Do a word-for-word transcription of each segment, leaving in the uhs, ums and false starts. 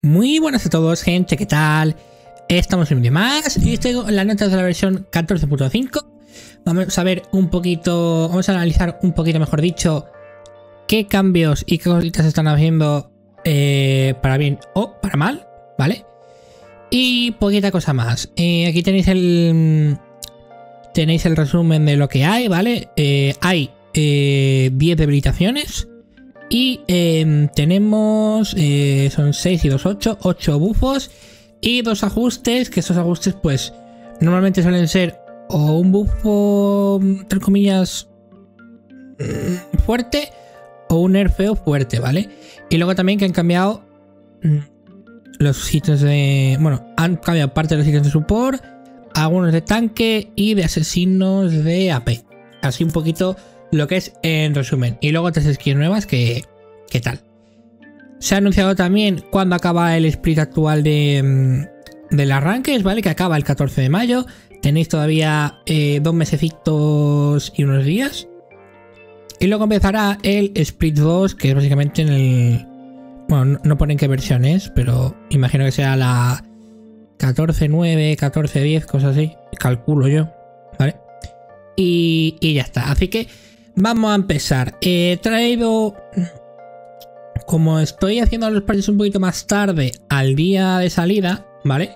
Muy buenas a todos, gente, ¿qué tal? Estamos en un vídeo más y os traigo las notas de la versión catorce punto cinco. Vamos a ver un poquito, vamos a analizar un poquito, mejor dicho, qué cambios y qué cositas se están haciendo eh, para bien o para mal, ¿vale? Y poquita cosa más. Eh, aquí tenéis el tenéis el resumen de lo que hay, ¿vale? Eh, hay eh, diez debilitaciones. Y eh, tenemos, eh, son seis y dos, ocho, ocho bufos y dos ajustes, que esos ajustes pues normalmente suelen ser o un bufo, entre comillas, fuerte o un nerfeo fuerte, ¿vale? Y luego también que han cambiado los ítems de, bueno, han cambiado parte de los ítems de support, algunos de tanque y de asesinos de A P. Así un poquito lo que es en resumen. Y luego tres skins nuevas que... ¿Qué tal? Se ha anunciado también cuándo acaba el split actual de, del arranque, ¿vale? Que acaba el catorce de mayo. Tenéis todavía eh, dos mesecitos y unos días. Y luego empezará el split dos, que es básicamente en el... Bueno, no, no ponen qué versión es, pero imagino que sea la catorce nueve, catorce diez, cosas así. Calculo yo, ¿vale? Y, y ya está. Así que vamos a empezar. He traído... Como estoy haciendo los parches un poquito más tarde al día de salida, ¿vale?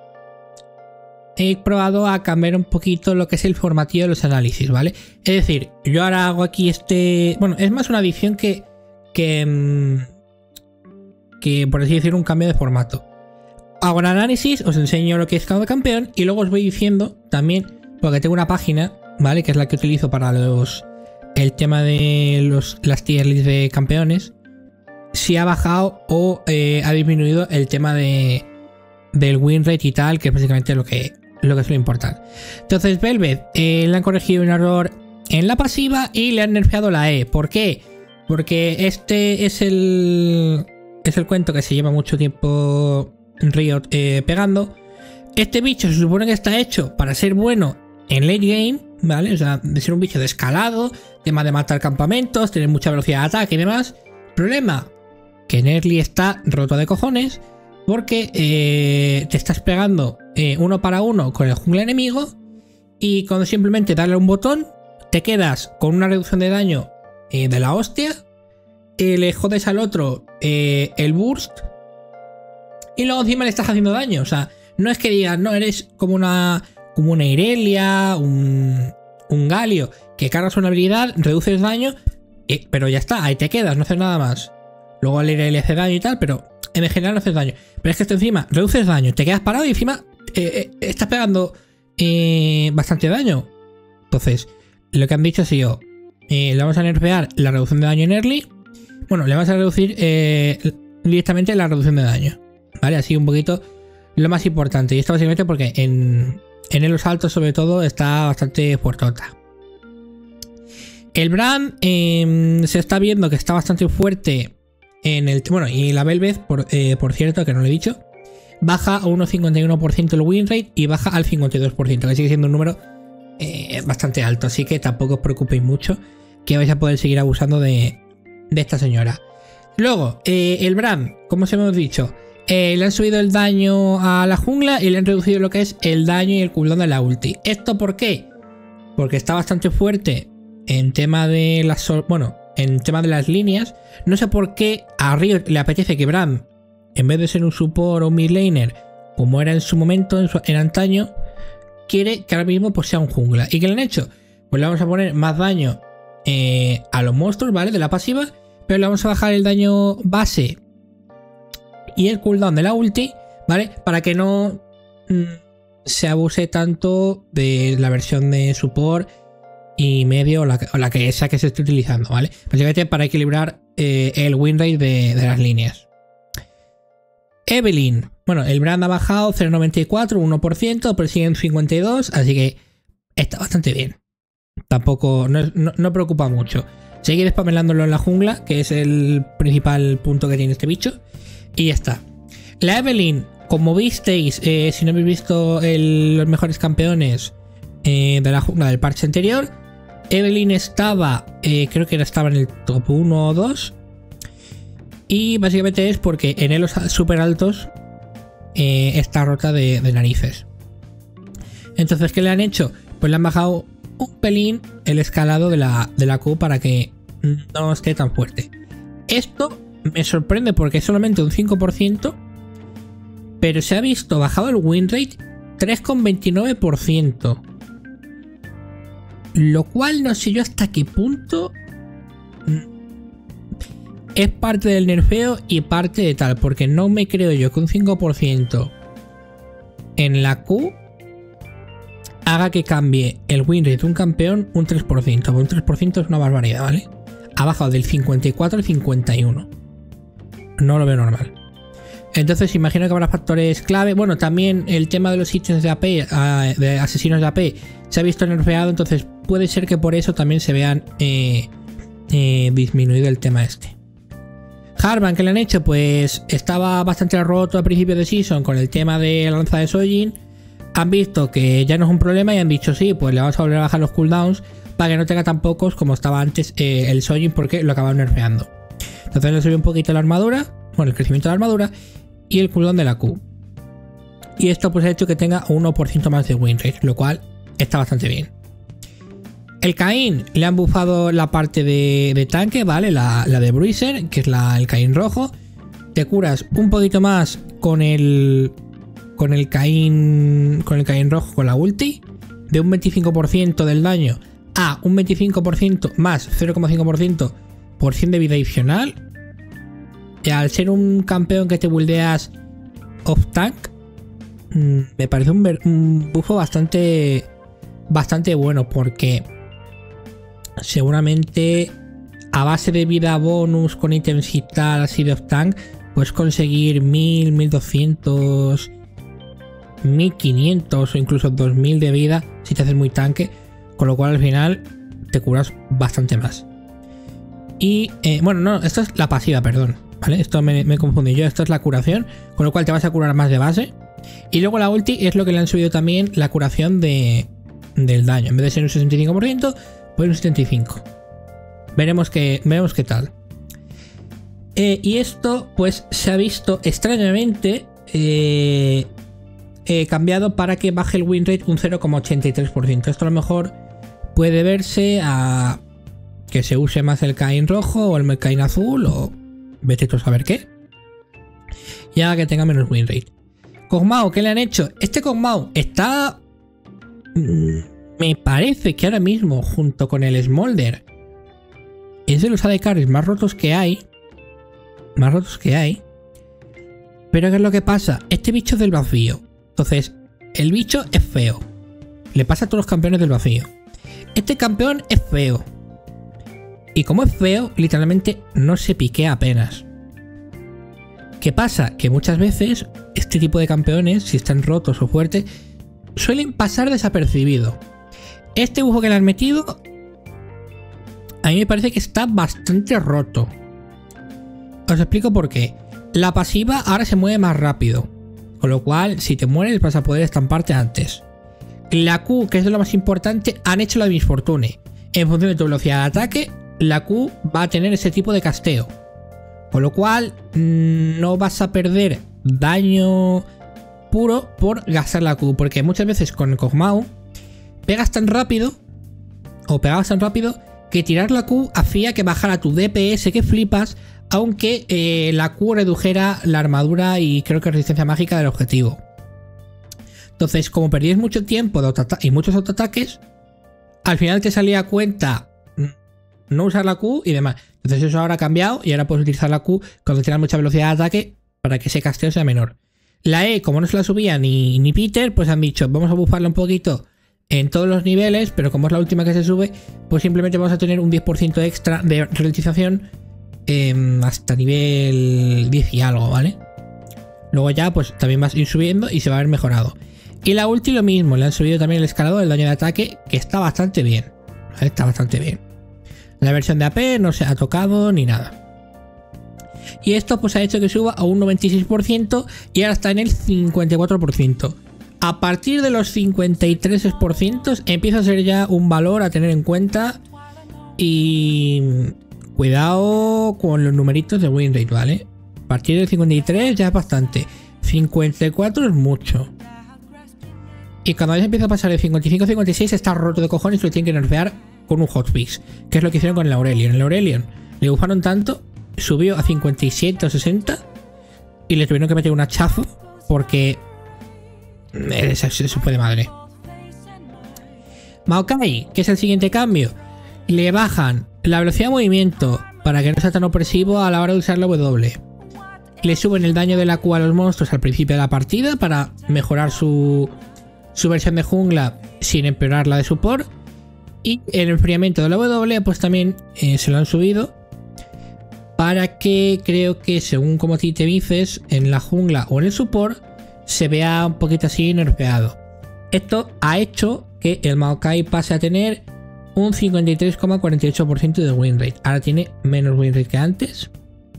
He probado a cambiar un poquito lo que es el formatillo de los análisis, ¿vale? Es decir, yo ahora hago aquí este... Bueno, es más una adición que... Que, que por así decirlo, un cambio de formato. Hago un análisis, os enseño lo que es cada campeón y luego os voy diciendo también, porque tengo una página, ¿vale? Que es la que utilizo para los... El tema de los, las tier lists de campeones. Si ha bajado o eh, ha disminuido el tema de del win rate y tal, que es básicamente lo que, lo que es lo importante. Entonces Velvet eh, le han corregido un error en la pasiva y le han nerfeado la E. ¿Por qué? Porque este es el es el cuento que se lleva mucho tiempo Riot eh, pegando. Este bicho se supone que está hecho para ser bueno en late game, ¿vale? O sea, de ser un bicho de escalado, tema de matar campamentos, tener mucha velocidad de ataque y demás. Problema, que en early está roto de cojones porque eh, te estás pegando eh, uno para uno con el jungla enemigo y cuando simplemente darle un botón te quedas con una reducción de daño eh, de la hostia, eh, le jodes al otro eh, el burst y luego encima le estás haciendo daño. O sea, no es que digas, no, eres como una, como una Irelia, un, un Galio, que cargas una habilidad, reduces daño, eh, pero ya está, ahí te quedas, no haces nada más. Luego al Irelia hace daño y tal, pero en general no haces daño. Pero es que esto encima reduces daño, te quedas parado y encima eh, eh, estás pegando eh, bastante daño. Entonces, lo que han dicho ha sido, eh, le vamos a nerfear la reducción de daño en early. Bueno, le vamos a reducir eh, directamente la reducción de daño, ¿vale? Así un poquito lo más importante. Y esto básicamente porque en, en los altos sobre todo está bastante fuertota. El Brand eh, se está viendo que está bastante fuerte en el... Bueno, y la Velvet, por, eh, por cierto, que no lo he dicho, baja a un cincuenta y uno por ciento el win rate y baja al cincuenta y dos por ciento, que sigue siendo un número eh, bastante alto. Así que tampoco os preocupéis mucho, que vais a poder seguir abusando de, de esta señora. Luego, eh, el Brand, como os hemos dicho, eh, le han subido el daño a la jungla y le han reducido lo que es el daño y el cooldown de la ulti. ¿Esto por qué? Porque está bastante fuerte en tema de las... Bueno, en tema de las líneas. No sé por qué a Riot le apetece que Brand, en vez de ser un support o un mid laner, como era en su momento, en, su, en antaño, quiere que ahora mismo pues sea un jungla. ¿Y qué le han hecho? Pues le vamos a poner más daño eh, a los monstruos, ¿vale? De la pasiva, pero le vamos a bajar el daño base y el cooldown de la ulti, ¿vale? Para que no mm, se abuse tanto de la versión de support y medio o la, o la que sea que se esté utilizando, ¿vale? Básicamente para equilibrar eh, el win rate de, de las líneas. Evelynn, bueno, el Brand ha bajado cero coma noventa y cuatro, uno por ciento, pero sigue en cincuenta y dos, así que está bastante bien. Tampoco, no, no, no preocupa mucho. Seguir spamelándolo en la jungla, que es el principal punto que tiene este bicho, y ya está. La Evelynn, como visteis, eh, si no habéis visto el, los mejores campeones eh, de la jungla del parche anterior, Evelynn estaba, eh, creo que estaba en el top uno o dos. Y básicamente es porque en elos súper altos eh, está rota de, de narices. Entonces, ¿qué le han hecho? Pues le han bajado un pelín el escalado de la, de la Q para que no esté tan fuerte. Esto me sorprende porque es solamente un cinco por ciento, pero se ha visto bajado el win rate tres coma veintinueve por ciento. Lo cual no sé yo hasta qué punto es parte del nerfeo y parte de tal, porque no me creo yo que un cinco por ciento en la Q haga que cambie el win rate de un campeón un tres por ciento. Un tres por ciento es una barbaridad, ¿vale? Ha bajado del cincuenta y cuatro al cincuenta y uno. No lo veo normal. Entonces imagino que habrá factores clave. Bueno, también el tema de los ítems de A P, de asesinos de A P, se ha visto nerfeado. Entonces puede ser que por eso también se vean eh, eh, disminuido el tema este. Harvan, ¿qué le han hecho? Pues estaba bastante roto a principio de season con el tema de la lanza de Sojin. Han visto que ya no es un problema y han dicho sí, pues le vamos a volver a bajar los cooldowns para que no tenga tan pocos como estaba antes eh, el Sojin, porque lo acaban nerfeando. Entonces le subió un poquito la armadura, bueno, el crecimiento de la armadura y el cooldown de la Q. Y esto pues ha hecho que tenga un uno por ciento más de win rate, lo cual está bastante bien. El Caín le han bufado la parte de, de tanque, ¿vale? La, la de Bruiser, que es la, el Caín rojo. Te curas un poquito más con el con el Caín con el Caín rojo con la ulti, de un veinticinco por ciento del daño a un veinticinco por ciento más cero coma cinco por ciento por cien de vida adicional. Y al ser un campeón que te buildeas off tank, me parece un, un bufo bastante bastante bueno, porque seguramente a base de vida bonus con ítems y tal así de off tank puedes conseguir mil, mil doscientos, mil quinientos o incluso dos mil de vida si te haces muy tanque, con lo cual al final te curas bastante más. Y eh, bueno, no, esto es la pasiva, perdón, ¿vale? Esto me, me confundí yo, esto es la curación, con lo cual te vas a curar más de base. Y luego la ulti es lo que le han subido también la curación de, del daño. En vez de ser un sesenta y cinco por ciento, pues un setenta y cinco por ciento. Veremos qué, veremos qué tal. Eh, y esto pues se ha visto extrañamente eh, eh, cambiado para que baje el win rate un cero coma ochenta y tres por ciento. Esto a lo mejor puede verse a que se use más el Caín rojo o el Caín azul, o vete tú a saber qué, y haga que tenga menos win rate. Kog'Maw, ¿qué le han hecho? Este Kog'Maw está... Me parece que ahora mismo, junto con el Smolder, es de los A D Carries más rotos que hay. Más rotos que hay. Pero ¿qué es lo que pasa? Este bicho es del vacío. Entonces, el bicho es feo. Le pasa a todos los campeones del vacío. Este campeón es feo. Y como es feo, literalmente no se piquea apenas. ¿Qué pasa? Que muchas veces este tipo de campeones, si están rotos o fuertes, suelen pasar desapercibido. Este bufo que le han metido, a mí me parece que está bastante roto. Os explico por qué. La pasiva ahora se mueve más rápido, con lo cual si te mueres vas a poder estamparte antes. La Q, que es de lo más importante, han hecho la de Misfortune. En función de tu velocidad de ataque, la Q va a tener ese tipo de casteo. Con lo cual no vas a perder daño puro por gastar la Q, porque muchas veces con el Kog'Maw pegas tan rápido, o pegabas tan rápido, que tirar la Q hacía que bajara tu D P S que flipas, aunque eh, la Q redujera la armadura y creo que resistencia mágica del objetivo. Entonces, como perdías mucho tiempo de y muchos autoataques, al final te salía a cuenta no usar la Q y demás. Entonces eso ahora ha cambiado y ahora puedes utilizar la Q cuando tienes mucha velocidad de ataque para que ese casteo sea menor. La E, como no se la subía ni, ni Peter, pues han dicho, vamos a bufarla un poquito en todos los niveles, pero como es la última que se sube, pues simplemente vamos a tener un diez por ciento extra de ralentización eh, hasta nivel diez y algo, ¿vale? Luego ya pues también vas a ir subiendo y se va a ver mejorado. Y la ulti lo mismo, le han subido también el escalado del daño de ataque, que está bastante bien, ¿vale? Está bastante bien. La versión de A P no se ha tocado ni nada. Y esto pues ha hecho que suba a un noventa y seis por ciento y ahora está en el cincuenta y cuatro por ciento. A partir de los cincuenta y tres por ciento empieza a ser ya un valor a tener en cuenta. Y cuidado con los numeritos de win rate, ¿vale? A partir del cincuenta y tres ya es bastante. cincuenta y cuatro es mucho. Y cuando ya empieza a pasar de cincuenta y cinco a cincuenta y seis está roto de cojones y lo tienen que nerfear con un hotfix. Que es lo que hicieron con el Aurelion. El Aurelion le bufaron tanto, subió a cincuenta y siete o sesenta y le tuvieron que meter un hachazo porque se, se supo de madre. Maokai, que es el siguiente cambio, le bajan la velocidad de movimiento para que no sea tan opresivo a la hora de usar la W. Le suben el daño de la Q a los monstruos al principio de la partida para mejorar su, su versión de jungla sin empeorar la de support. Y el enfriamiento de la W pues también eh, se lo han subido para que, creo que según como ti te dices, en la jungla o en el support se vea un poquito así nerfeado. Esto ha hecho que el Maokai pase a tener un cincuenta y tres coma cuarenta y ocho por ciento de win rate. Ahora tiene menos win rate que antes.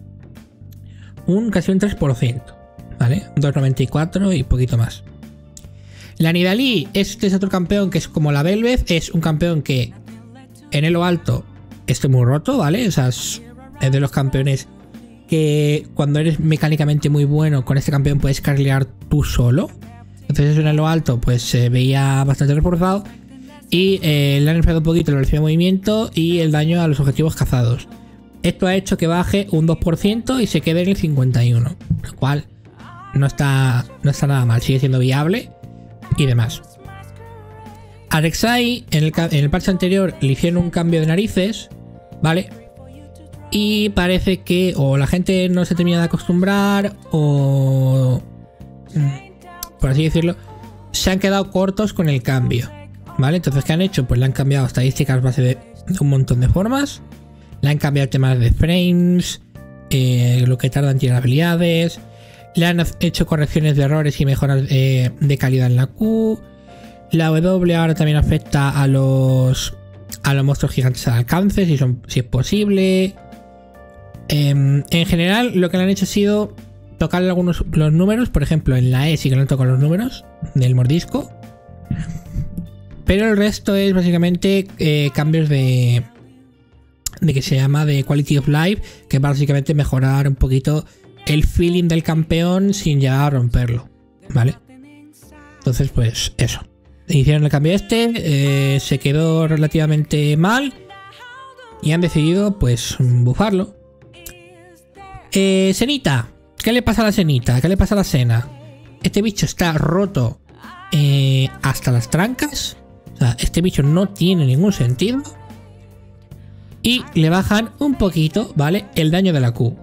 Un casi un tres por ciento. ¿Vale? dos coma noventa y cuatro y poquito más. La Nidalee, este es otro campeón que es como la Bel'Veth. Es un campeón que en elo alto está muy roto, ¿vale? O sea, es de los campeones que cuando eres mecánicamente muy bueno con este campeón puedes carrilear tú solo. Entonces en elo alto pues se veía bastante reforzado. Y eh, le han enfriado un poquito la velocidad de movimiento y el daño a los objetivos cazados. Esto ha hecho que baje un dos por ciento y se quede en el cincuenta y uno por ciento. Lo cual no está, no está nada mal, sigue siendo viable y demás. A Rek'Sai en el, en el parche anterior le hicieron un cambio de narices, ¿vale? Y parece que o la gente no se termina de acostumbrar o, por así decirlo, se han quedado cortos con el cambio, ¿vale? Entonces, ¿qué han hecho? Pues le han cambiado estadísticas base de un montón de formas. Le han cambiado temas de frames, eh, lo que tarda en tirar habilidades. Le han hecho correcciones de errores y mejoras eh, de calidad en la Q. La W ahora también afecta a los a los monstruos gigantes al alcance, si, son, si es posible. Eh, en general, lo que le han hecho ha sido tocarle algunos los números. Por ejemplo, en la E sí que le han tocado los números del mordisco. Pero el resto es básicamente eh, cambios de... de que se llama de Quality of Life, que es básicamente mejorar un poquito el feeling del campeón sin llegar a romperlo, ¿vale? Entonces, pues eso. Hicieron el cambio este, eh, se quedó relativamente mal y han decidido, pues, bufarlo. Eh, Zenitha. ¿Qué le pasa a la Zenitha? ¿Qué le pasa a la Senna? Este bicho está roto eh, hasta las trancas. O sea, este bicho no tiene ningún sentido. Y le bajan un poquito, ¿vale? El daño de la Q.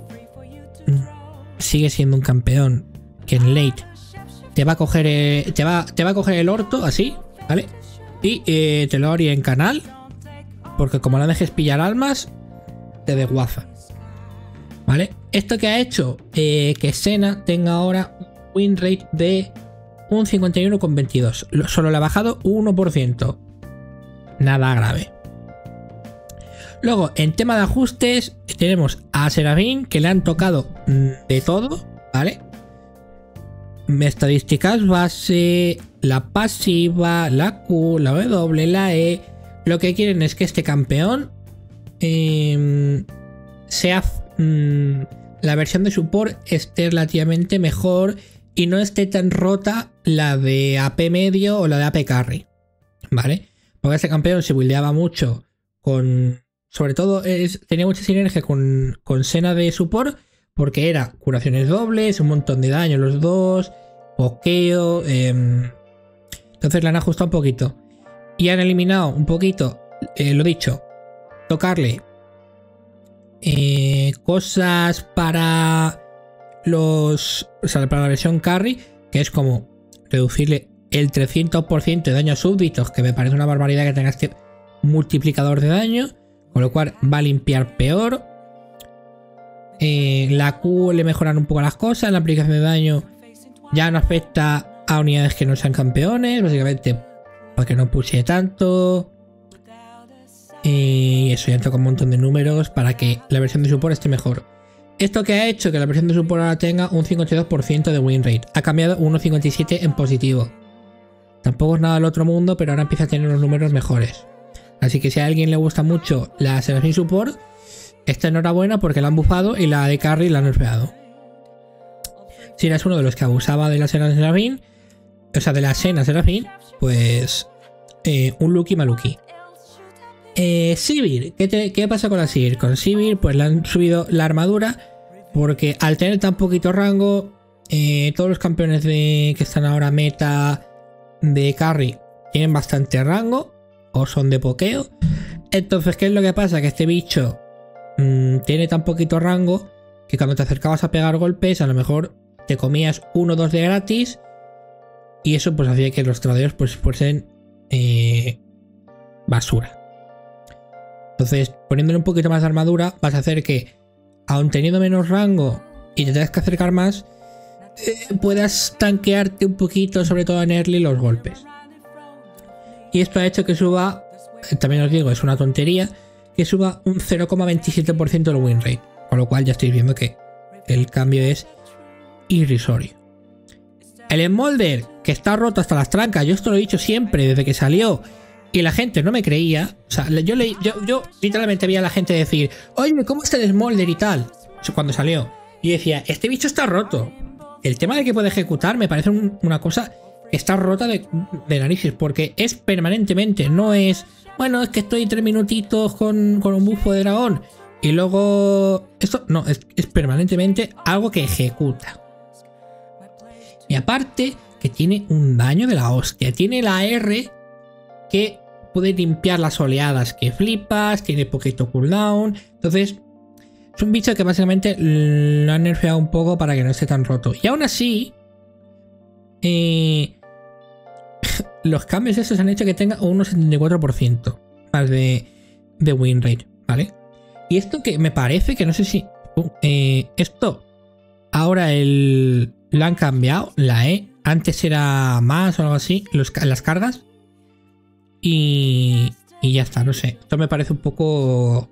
Sigue siendo un campeón que en late te va a coger, eh, te va, te va a coger el orto así, ¿vale? Y eh, te lo haría en canal. Porque como no dejes pillar almas, te desguaza, ¿vale? Esto que ha hecho eh, que Senna tenga ahora un win rate de un cincuenta y uno coma veintidós. Solo le ha bajado uno por ciento. Nada grave. Luego, en tema de ajustes, tenemos a Seraphine, que le han tocado de todo, ¿vale? Estadísticas base, la pasiva, la Q, la W, la E. Lo que quieren es que este campeón eh, sea... Mm, la versión de support esté relativamente mejor y no esté tan rota la de A P medio o la de A P carry, ¿vale? Porque este campeón se buildeaba mucho con... Sobre todo es, tenía mucha sinergia con, con Senna de support porque era curaciones dobles, un montón de daño los dos, pokeo. Eh, entonces le han ajustado un poquito. Y han eliminado un poquito, eh, lo dicho, tocarle eh, cosas para los... O sea, para la versión carry, que es como reducirle el trescientos por ciento de daño a súbditos, que me parece una barbaridad que tenga este multiplicador de daño. Con lo cual va a limpiar peor. Eh, la Q le mejoran un poco las cosas. La aplicación de daño ya no afecta a unidades que no sean campeones. Básicamente para que no pushe tanto. Y eso ya toca un montón de números para que la versión de support esté mejor. Esto que ha hecho que la versión de support ahora tenga un cincuenta y dos por ciento de win rate. Ha cambiado uno coma cincuenta y siete en positivo. Tampoco es nada del otro mundo, pero ahora empieza a tener unos números mejores. Así que si a alguien le gusta mucho la Seraphine Support, esta enhorabuena porque la han bufado y la de carry la han nerfeado. Si eras uno de los que abusaba de la Sena Serafín, o sea, de la Sena Serafín, pues eh, un Lucky Maluki. Eh, Sivir, ¿qué, te, ¿qué pasa con la Sivir? Con Sivir pues le han subido la armadura porque al tener tan poquito rango, eh, todos los campeones de, que están ahora meta de carry tienen bastante rango o son de pokeo. Entonces, ¿qué es lo que pasa? Que este bicho mmm, tiene tan poquito rango que cuando te acercabas a pegar golpes a lo mejor te comías uno o dos de gratis y eso pues hacía que los tradeos pues fuesen eh, basura. Entonces, poniéndole un poquito más de armadura, vas a hacer que, aun teniendo menos rango y te tengas que acercar más, eh, puedas tanquearte un poquito, sobre todo en early, los golpes. Y esto ha hecho que suba, también os digo, es una tontería, que suba un cero coma veintisiete por ciento el win rate. Con lo cual ya estáis viendo que el cambio es irrisorio. El Smolder, que está roto hasta las trancas, yo esto lo he dicho siempre desde que salió. Y la gente no me creía. O sea, yo, le, yo, yo literalmente veía a la gente decir, oye, ¿cómo está el Smolder y tal? Cuando salió. Y decía, este bicho está roto. El tema de que puede ejecutar me parece un, una cosa que está rota de, de narices. Porque es permanentemente. No es, bueno, es que estoy tres minutitos con, con un bufo de dragón. Y luego... Esto no, es, es permanentemente algo que ejecuta. Y aparte, que tiene un daño de la hostia. Tiene la R que puede limpiar las oleadas que flipas, tiene poquito cooldown. Entonces, es un bicho que básicamente lo han nerfeado un poco para que no esté tan roto. Y aún así, eh, los cambios esos han hecho que tenga un setenta y cuatro por ciento más de, de win rate, ¿vale? Y esto que me parece que no sé si... Uh, eh, esto, ahora el, lo han cambiado, la E. Antes era más o algo así, los, las cargas. Y, y ya está, no sé. Esto me parece un poco...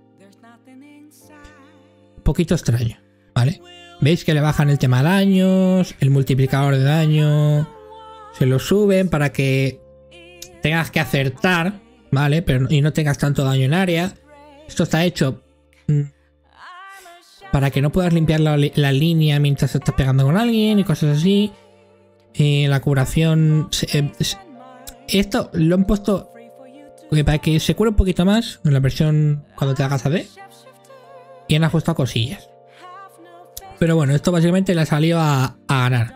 Un poquito extraño, ¿vale? Veis que le bajan el tema daños, el multiplicador de daño, se lo suben para que tengas que acertar, ¿vale? Pero, y no tengas tanto daño en área. Esto está hecho mmm, para que no puedas limpiar la, la línea mientras estás pegando con alguien y cosas así. Eh, la curación... Eh, esto lo han puesto... para que se cure un poquito más en la versión cuando te hagas A D. Y han ajustado cosillas. Pero bueno, esto básicamente le ha salido a, a ganar.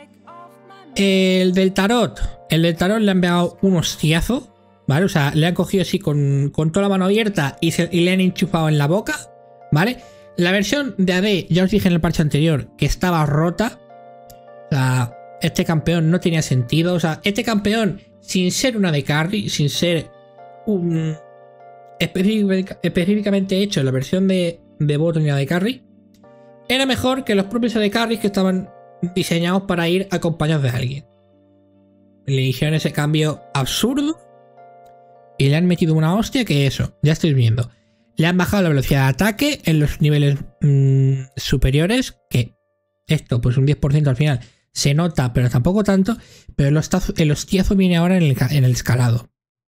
El del tarot. El del tarot le han pegado un hostiazo. ¿Vale? O sea, le han cogido así con, con toda la mano abierta y, se, y le han enchufado en la boca. ¿Vale? La versión de A D, ya os dije en el parche anterior, que estaba rota. O sea, este campeón no tenía sentido. O sea, este campeón, sin ser una de carry, sin ser... Un, específic, específicamente hecho en la versión de, de bottom y la de carry, era mejor que los propios A D carries que estaban diseñados para ir acompañados de alguien. Le hicieron ese cambio absurdo y le han metido una hostia que eso, ya estáis viendo. Le han bajado la velocidad de ataque en los niveles mmm, superiores, que esto pues un diez por ciento al final se nota, pero tampoco tanto, pero el hostiazo, el hostiazo viene ahora en el, en el escalado.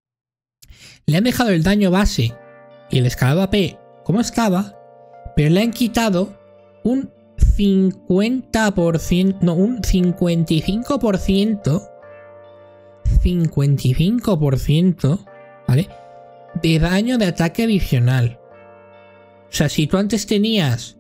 Le han dejado el daño base y el escalado A P como estaba, pero le han quitado un cincuenta por ciento, no, un cincuenta y cinco por ciento, cincuenta y cinco por ciento, ¿vale? De daño de ataque adicional. O sea, si tú antes tenías...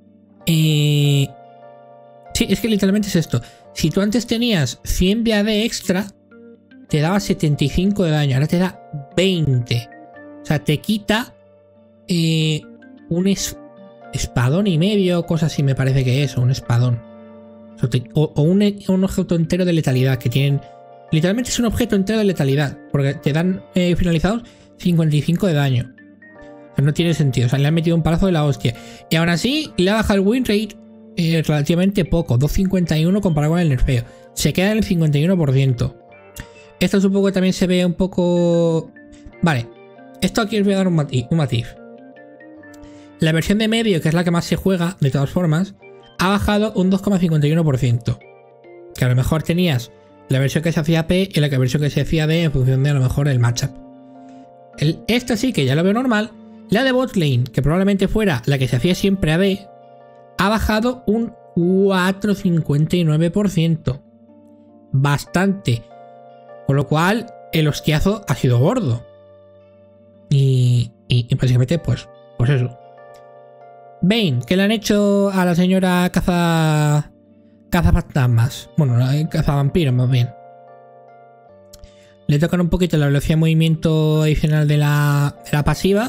Eh, sí, es que literalmente es esto. Si tú antes tenías cien de A D extra, te daba setenta y cinco de daño, ahora te da veinte. O sea, te quita eh, un es, espadón y medio, cosas así me parece que es, o un espadón. O, te, o, o un, un objeto entero de letalidad que tienen... Literalmente es un objeto entero de letalidad, porque te dan eh, finalizados cincuenta y cinco de daño. O sea, no tiene sentido, o sea, le han metido un palazo de la hostia. Y aún así, le ha bajado el win rate eh, relativamente poco, dos cincuenta y uno comparado con el nerfeo. Se queda en el cincuenta y uno por ciento. Esto supongo que también se ve un poco... Vale, esto aquí os voy a dar un matiz, un matiz. La versión de medio, que es la que más se juega, de todas formas, ha bajado un dos coma cincuenta y uno por ciento. Que a lo mejor tenías la versión que se hacía P y la versión que se hacía D en función de a lo mejor el matchup. El, esta sí que ya lo veo normal, La de bot lane, que probablemente fuera la que se hacía siempre A D, ha bajado un cuatro coma cincuenta y nueve por ciento. Bastante. Con lo cual, el hostiazo ha sido gordo. Y, y, y básicamente, pues, pues eso. Vayne, que le han hecho a la señora caza... Caza fantasmas. Bueno, caza vampiros más bien. Le tocan un poquito la velocidad de movimiento adicional de la, de la pasiva.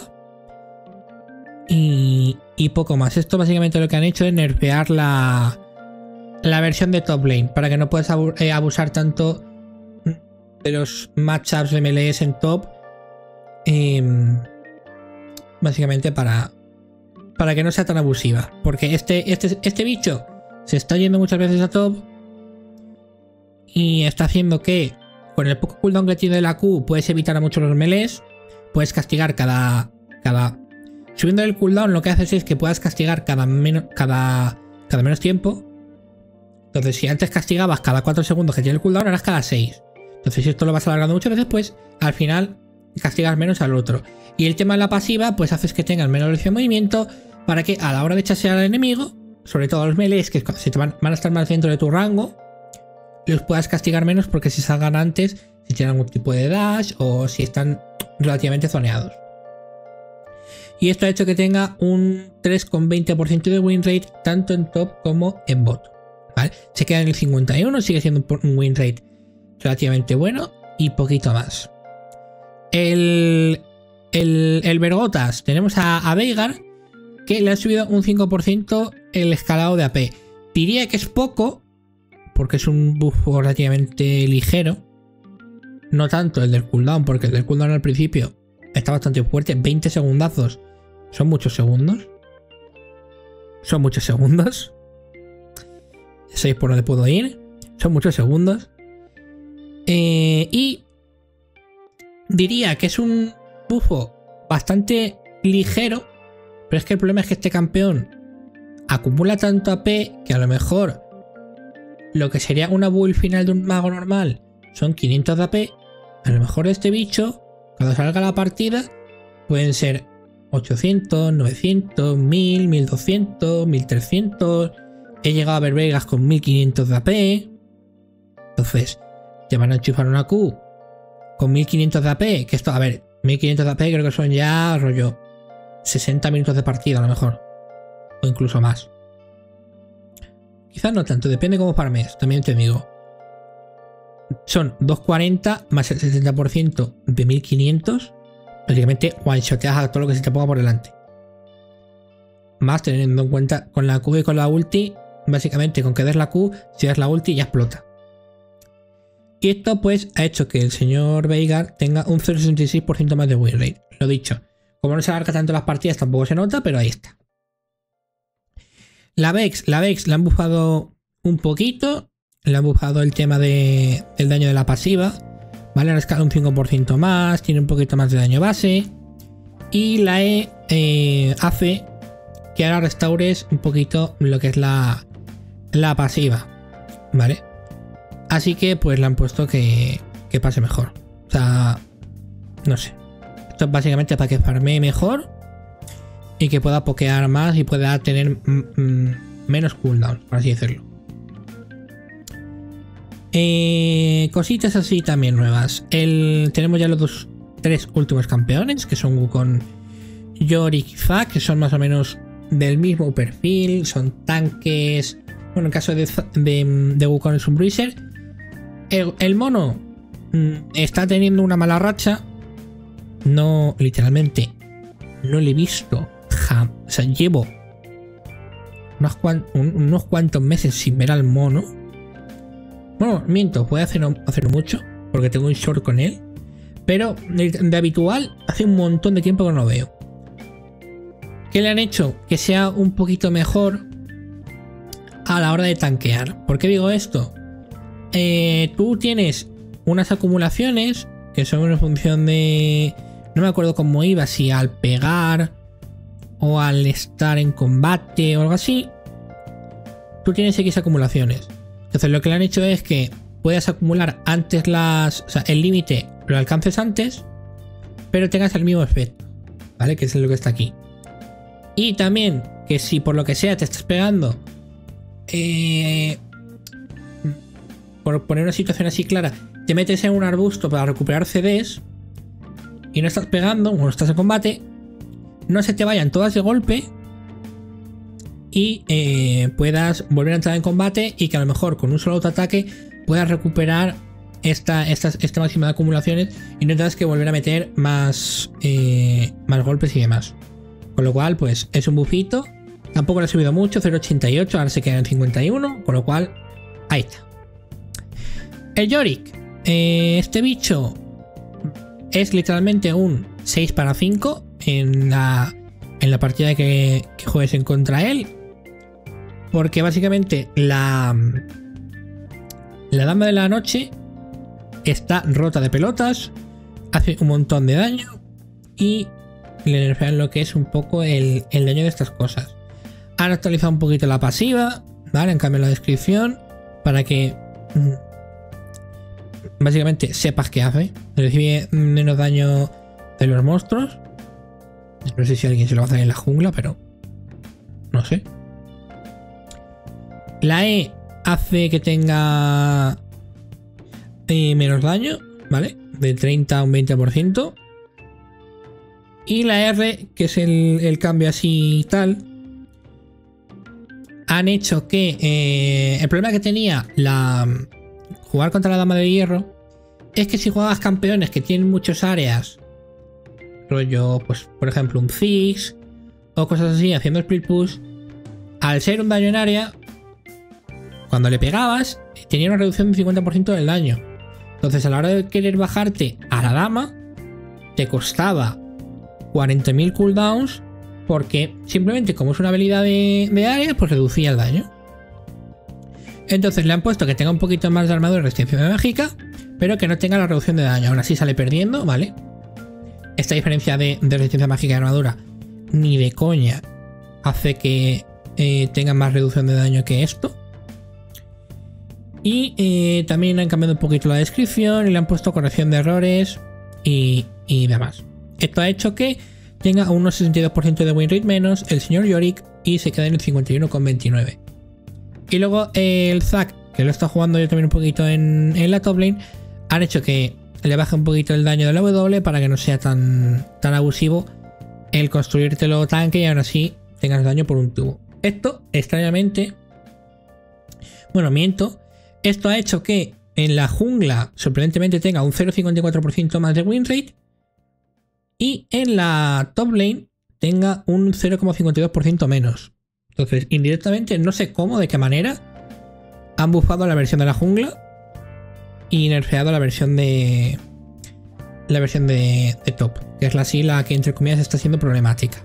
Y, y poco más. Esto básicamente lo que han hecho es nerfear la, la versión de top lane. Para que no puedas abusar tanto de los matchups de melees en top. Eh, básicamente para, para que no sea tan abusiva. Porque este, este, este bicho se está yendo muchas veces a top. Y está haciendo que con el poco cooldown que tiene la Q puedes evitar a muchos los melees. Puedes castigar cada... cada subiendo el cooldown lo que haces es que puedas castigar cada, menos, cada, cada menos tiempo. Entonces si antes castigabas cada cuatro segundos que tiene el cooldown, ahora es cada seis. Entonces si esto lo vas alargando muchas veces, pues al final castigas menos al otro. Y el tema de la pasiva, pues haces que tengan menos velocidad de movimiento para que a la hora de chasear al enemigo, sobre todo a los melees que se te van, van a estar más dentro de tu rango, los puedas castigar menos porque si salgan antes, si tienen algún tipo de dash o si están relativamente zoneados. Y esto ha hecho que tenga un tres coma veinte por ciento de win rate tanto en top como en bot. ¿Vale? Se queda en el cincuenta y uno, sigue siendo un win rate relativamente bueno y poquito más. El, el, el Vergotas, tenemos a, a Veigar, que le ha subido un cinco por ciento el escalado de A P. Diría que es poco, porque es un buff relativamente ligero. No tanto el del cooldown, porque el del cooldown al principio está bastante fuerte. veinte segundazos. Son muchos segundos. Son muchos segundos. ¿Sabéis por dónde puedo ir? Son muchos segundos. Eh, y diría que es un bufo bastante ligero. Pero es que el problema es que este campeón acumula tanto A P que a lo mejor lo que sería una build final de un mago normal son quinientos de A P. A lo mejor este bicho, cuando salga la partida, pueden ser ochocientos, novecientos, mil, mil doscientos, mil trescientos. He llegado a ver Vegas con mil quinientos de A P. Entonces, te van a enchufar una Q con mil quinientos de A P. Que esto, a ver, mil quinientos de A P creo que son ya rollo sesenta minutos de partida a lo mejor. O incluso más. Quizás no tanto, depende cómo farmes, también te digo. Son doscientos cuarenta más el setenta por ciento de mil quinientos. Básicamente one-shoteas a todo lo que se te ponga por delante. Más teniendo en cuenta con la Q y con la ulti. Básicamente con que des la Q, si das la ulti ya explota. Y esto pues ha hecho que el señor Veigar tenga un cero coma sesenta y seis por ciento más de win rate. Lo dicho, como no se alarga tanto las partidas tampoco se nota, pero ahí está. La Vex, la Vex la han bufado un poquito. Le han bufado el tema de, del daño de la pasiva. Vale, ahora escala un cinco por ciento más. Tiene un poquito más de daño base. Y la E eh, hace que ahora restaures un poquito lo que es la, la pasiva. Vale. Así que pues le han puesto que, que pase mejor. O sea, no sé. Esto es básicamente para que farmee mejor. Y que pueda pokear más y pueda tener menos cooldown, por así decirlo. Eh, cositas así también nuevas. El, tenemos ya los dos, tres últimos campeones, que son Wukong, Yorick y Zac, que son más o menos del mismo perfil. Son tanques. Bueno, en el caso de, de, de Wukong es un Bruiser. El, el mono mmm, está teniendo una mala racha. No, literalmente, no le he visto. Ja, o sea, llevo unos, cuan, un, unos cuantos meses sin ver al mono. Bueno, miento, puede hacer, hacer mucho, porque tengo un short con él. Pero de, de habitual, hace un montón de tiempo que no lo veo. ¿Qué le han hecho? Que sea un poquito mejor a la hora de tanquear. ¿Por qué digo esto? Eh, tú tienes unas acumulaciones que son en función de... No me acuerdo cómo iba, si al pegar o al estar en combate o algo así. Tú tienes X acumulaciones. Entonces lo que le han hecho es que puedas acumular antes las... O sea, el límite lo alcances antes, pero tengas el mismo efecto. ¿vale? Que es lo que está aquí. Y también que si por lo que sea te estás pegando, eh, por poner una situación así clara, te metes en un arbusto para recuperar C Ds y no estás pegando, o no estás en combate, no se te vayan todas de golpe y eh, puedas volver a entrar en combate y que a lo mejor con un solo autoataque puedas recuperar esta, esta, esta máxima de acumulaciones y no tengas que volver a meter más, eh, más golpes y demás. Con lo cual, pues es un buffito. Tampoco lo ha subido mucho, cero coma ochenta y ocho, ahora se queda en cincuenta y uno, con lo cual, ahí está. El Yorick, eh, este bicho es literalmente un seis para cinco en la, en la partida que, que juegues en contra él. Porque básicamente la, la Dama de la Noche está rota de pelotas, hace un montón de daño y le nerfean lo que es un poco el, el daño de estas cosas. Han actualizado un poquito la pasiva, ¿vale? Han cambiado la descripción para que mmm, básicamente sepas qué hace. Recibe menos daño de los monstruos. No sé si alguien se lo va a hacer en la jungla, pero no sé. La E hace que tenga eh, menos daño, ¿vale? De treinta a un veinte por ciento. Y la R, que es el, el cambio así y tal, han hecho que eh, el problema que tenía la jugar contra la Dama de Hierro es que si jugabas campeones que tienen muchas áreas, rollo, pues por ejemplo un Ziggs o cosas así, haciendo split push, al ser un daño en área, cuando le pegabas tenía una reducción del cincuenta por ciento del daño. Entonces a la hora de querer bajarte a la Dama te costaba cuarenta mil cooldowns, porque simplemente como es una habilidad de, de área, pues reducía el daño. Entonces le han puesto que tenga un poquito más de armadura y resistencia mágica, pero que no tenga la reducción de daño. Aún así sale perdiendo, ¿vale? Esta diferencia de, de resistencia mágica y armadura ni de coña hace que eh, tenga más reducción de daño que esto. Y eh, también han cambiado un poquito la descripción y le han puesto corrección de errores y, y demás. Esto ha hecho que tenga unos sesenta y dos por ciento de win rate menos el señor Yorick y se queda en el cincuenta y uno coma veintinueve. Y luego eh, el Zac, que lo está jugando yo también un poquito en, en la top lane, han hecho que le baje un poquito el daño de la W para que no sea tan, tan abusivo el construírtelo tanque y aún así tengas daño por un tubo. Esto, extrañamente, bueno, miento, esto ha hecho que en la jungla sorprendentemente tenga un cero coma cincuenta y cuatro por ciento más de win rate y en la top lane tenga un cero coma cincuenta y dos por ciento menos. Entonces, indirectamente, no sé cómo, de qué manera, han bufado la versión de la jungla y nerfeado la versión de la versión de, de top, que es la sí la que entre comillas está siendo problemática.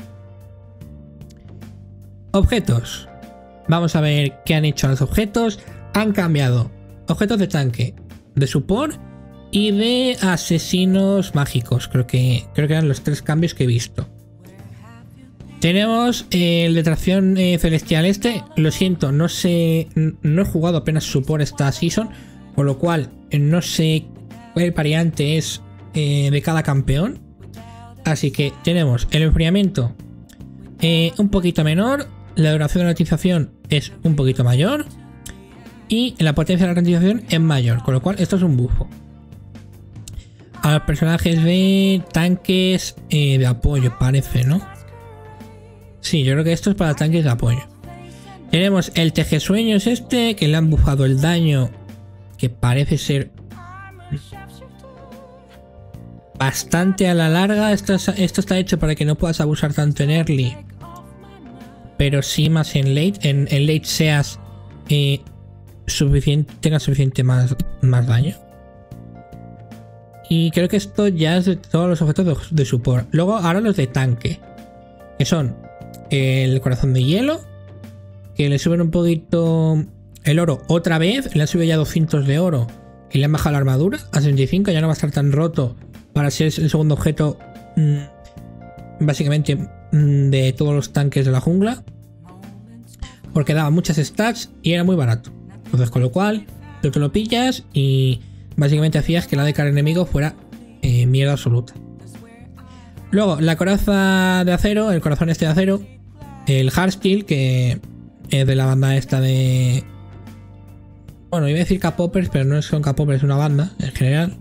Objetos. Vamos a ver qué han hecho los objetos. Han cambiado objetos de tanque, de support y de asesinos mágicos. Creo que, creo que eran los tres cambios que he visto. Tenemos eh, el de tracción eh, celestial este. Lo siento, no sé, no he jugado apenas support esta season, con lo cual eh, no sé cuál variante es eh, de cada campeón. Así que tenemos el enfriamiento eh, un poquito menor, la duración de la ralentización es un poquito mayor y la potencia de la ralentización es mayor, con lo cual esto es un bufo. A los personajes de tanques eh, de apoyo, parece, ¿no? Sí, yo creo que esto es para tanques de apoyo. Tenemos el tejesueños este, que le han bufado el daño, que parece ser bastante a la larga. Esto, es, esto está hecho para que no puedas abusar tanto en early, pero sí más en late. En, en late seas eh, suficiente, tengas suficiente más, más daño. Y creo que esto ya es de todos los objetos de, de support. Luego ahora los de tanque, que son el corazón de hielo, que le suben un poquito el oro otra vez, le han subido ya doscientos de oro y le han bajado la armadura a setenta y cinco, ya no va a estar tan roto para ser el segundo objeto mmm, básicamente mmm, de todos los tanques de la jungla, porque daba muchas stats y era muy barato. Entonces, con lo cual tú te lo pillas y básicamente hacías que la de cada enemigo fuera eh, mierda absoluta. Luego, la coraza de acero, el corazón este de acero, el Hardstyle, que es de la banda esta de... Bueno, iba a decir K-Poppers, pero no son K-Poppers, es una banda en general.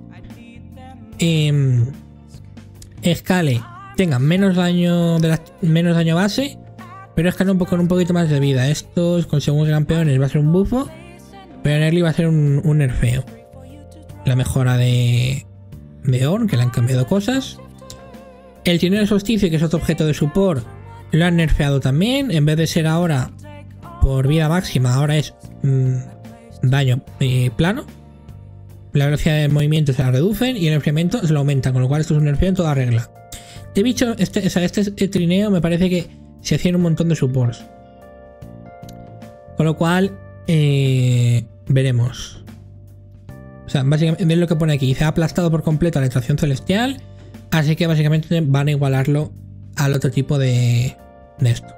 Eh, escale, tenga menos daño de la, menos daño base, pero escala un poco, con un poquito más de vida. Estos, con según campeones, va a ser un bufo, pero en early va a ser un, un nerfeo. La mejora de, de Ornn, que le han cambiado cosas. El Trineo del Solsticio, que es otro objeto de support, lo han nerfeado también. En vez de ser ahora por vida máxima, ahora es mmm, daño eh, plano. La velocidad de movimiento se la reducen y el enfriamiento se lo aumentan, con lo cual esto es un nerfeo en toda regla. De bicho, este, o sea, este, este trineo me parece que se hacían un montón de supports. Con lo cual, eh, veremos. O sea, básicamente, ven lo que pone aquí. Se ha aplastado por completo a la estación celestial. Así que básicamente van a igualarlo al otro tipo de, de esto.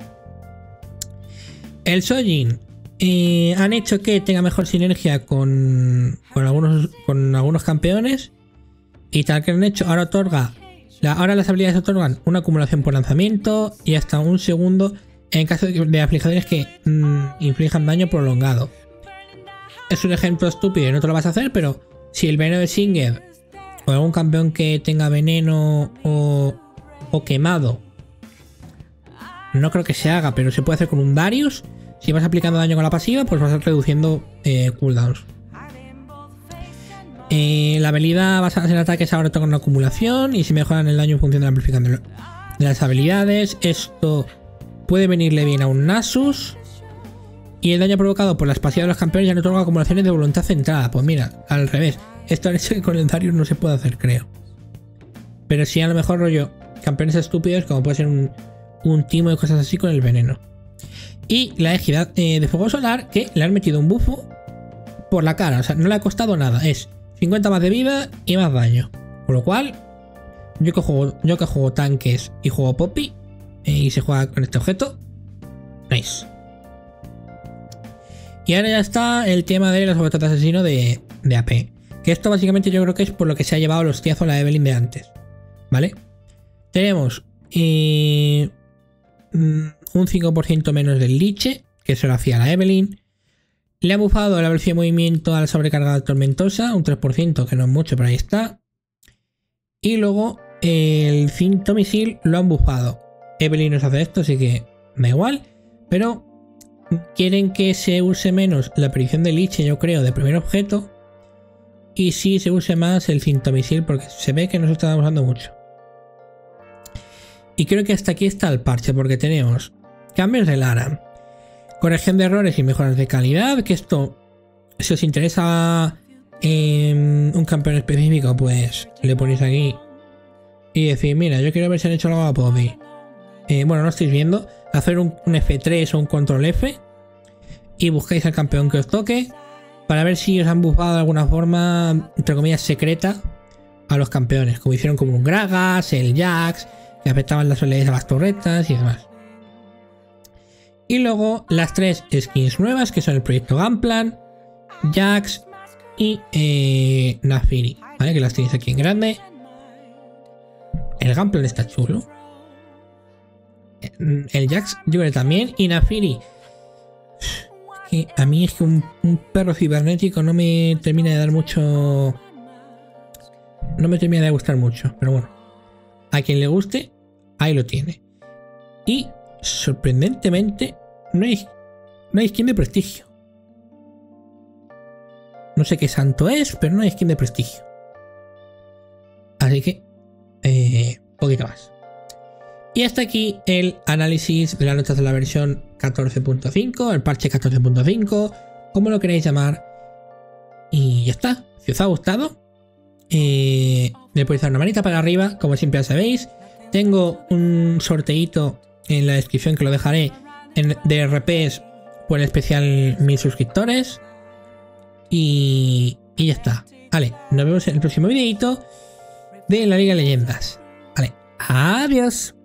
El Shojin eh, han hecho que tenga mejor sinergia con, con, algunos, con algunos campeones. Y tal que lo han hecho, ahora otorga. La, ahora las habilidades otorgan una acumulación por lanzamiento y hasta un segundo en caso de, de aflijadores que mmm, inflijan daño prolongado. Es un ejemplo estúpido y no te lo vas a hacer, pero si el veneno de Singed o algún campeón que tenga veneno o, o quemado, no creo que se haga, pero se puede hacer con un Darius. Si vas aplicando daño con la pasiva, pues vas reduciendo eh, cooldowns. Eh, la habilidad vas a hacer ataques ahora con una acumulación y si mejoran el daño en función de la amplificación de las habilidades. Esto puede venirle bien a un Nasus. Y el daño provocado por las pasivas de los campeones ya no otorga acumulaciones de voluntad centrada. Pues mira, al revés. Esto han hecho que con el Darius no se puede hacer, creo. Pero sí, a lo mejor rollo campeones estúpidos, como puede ser un, un timo y cosas así con el veneno. Y la égida eh, de fuego solar, que le han metido un bufo por la cara. O sea, no le ha costado nada. Es cincuenta más de vida y más daño. Con lo cual, yo que juego, yo que juego tanques y juego Poppy, eh, y se juega con este objeto, nice. Y ahora ya está el tema de los objetos de asesino de, de A P. Que esto básicamente yo creo que es por lo que se ha llevado los hostiazo a la Evelynn de antes. ¿Vale? Tenemos eh, un cinco por ciento menos del liche, que eso lo hacía la Evelynn. Le ha bufado la velocidad de movimiento a la sobrecarga tormentosa, un tres por ciento, que no es mucho, pero ahí está. Y luego el cinto misil lo han bufado. Evelynn nos hace esto, así que da igual. Pero quieren que se use menos la predicción de liche, yo creo, de primer objeto. Y sí se use más el cinto misil, porque se ve que no se está usando mucho. Y creo que hasta aquí está el parche, porque tenemos cambios de Lara, corrección de errores y mejoras de calidad, que esto, si os interesa eh, un campeón específico, pues le ponéis aquí y decís, mira, yo quiero ver si han hecho algo a Poppy. Eh, bueno, no estáis viendo, hacer un, un F tres o un control F y buscáis al campeón que os toque para ver si os han bufado de alguna forma, entre comillas, secreta a los campeones, como hicieron como un Gragas, el Jax, que afectaban las habilidades a las torretas y demás. Y luego las tres skins nuevas, que son el proyecto Gunplan, Jax y eh, Naafiri, ¿vale? Que las tenéis aquí en grande. El Gunplan está chulo. El Jax yo creo que también. Y Naafiri, que a mí es que un, un perro cibernético no me termina de dar mucho... No me termina de gustar mucho, pero bueno. A quien le guste, ahí lo tiene. Y sorprendentemente no hay, no hay skin de prestigio. No sé qué santo es, pero no hay skin de prestigio. Así que, eh, poquito más. Y hasta aquí el análisis de las notas de la versión catorce punto cinco, el parche catorce punto cinco, como lo queréis llamar. Y ya está. Si os ha gustado, eh, le podéis dar una manita para arriba, como siempre ya sabéis. Tengo un sorteito en la descripción que lo dejaré en, de R Ps por el especial mil suscriptores. Y, y ya está. Vale, nos vemos en el próximo videito de la Liga de Leyendas. Vale, adiós.